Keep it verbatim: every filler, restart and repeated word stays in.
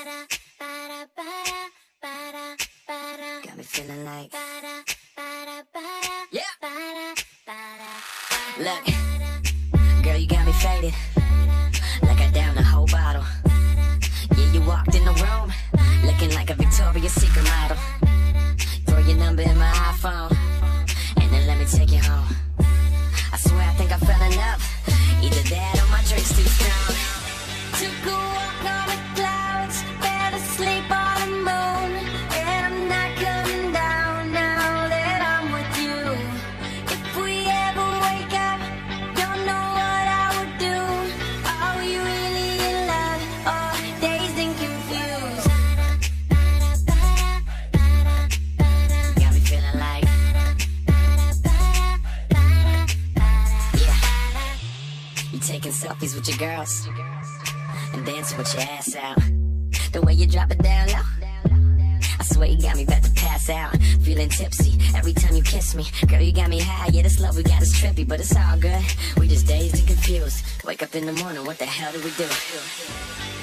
Got me feeling like, yeah. Look, girl, you got me faded, like I downed a whole bottle. Yeah, you walked in the room, looking like a Victoria's Secret model. Throw your number in my iPhone, and then let me take you home. I swear I think I fell in love, either that or my drink's too strong. Took a walk on the clouds, fell asleep on the moon, and I'm not coming down now that I'm with you. If we ever wake up, don't know what I would do. Are we really in love, or dazed and confused? Got me feeling like, yeah. You taking selfies with your girls and dancing with your ass out. The way you drop it down low, I swear you got me about to pass out. Feeling tipsy every time you kiss me. Girl, you got me high, yeah, this love we got is trippy, but it's all good. We just dazed and confused. Wake up in the morning, what the hell did we do?